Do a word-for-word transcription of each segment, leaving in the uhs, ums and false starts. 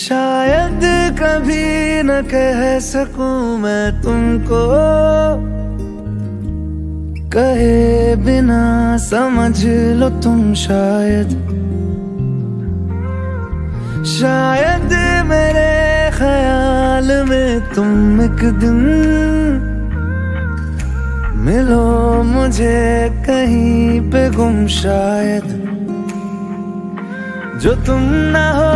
शायद कभी न कह सकूं मैं तुमको, कहे बिना समझ लो तुम शायद। शायद मेरे ख्याल में तुम एक दिन मिलो मुझे कहीं पे गुम शायद। जो तुम ना हो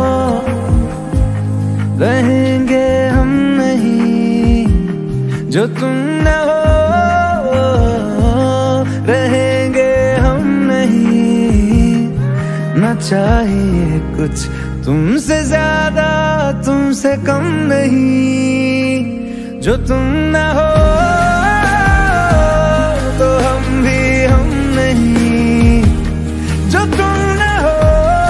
रहेंगे हम नहीं, जो तुम ना हो रहेंगे हम नहीं। ना चाहिए कुछ तुमसे ज्यादा तुमसे कम नहीं। जो तुम ना हो तो हम भी हम नहीं, जो तुम ना हो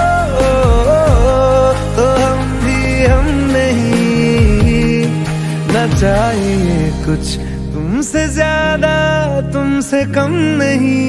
तो हम भी हम नहीं। ना चाहिए कुछ तुमसे ज्यादा तुमसे कम नहीं।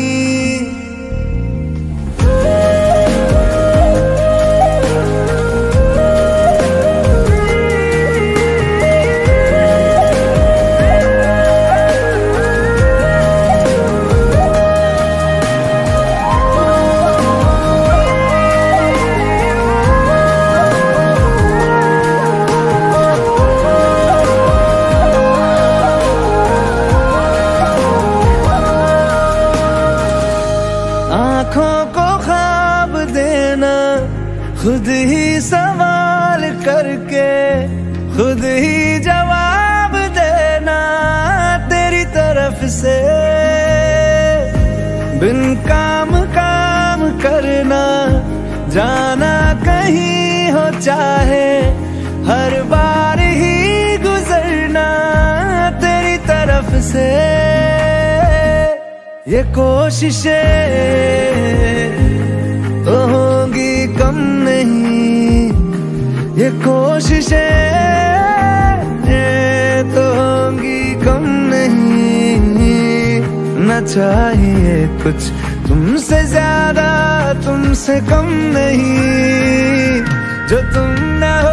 आँखों को ख्वाब देना, खुद ही सवाल करके खुद ही जवाब देना तेरी तरफ से। बिन काम काम करना, जाना कहीं हो चाहे हर बार ही गुजरना तेरी तरफ से। ये कोशिशें तो होंगी कम नहीं, ये कोशिशें तो होंगी कम नहीं। न चाहिए कुछ तुमसे ज्यादा तुमसे कम नहीं। जो तुम ना हो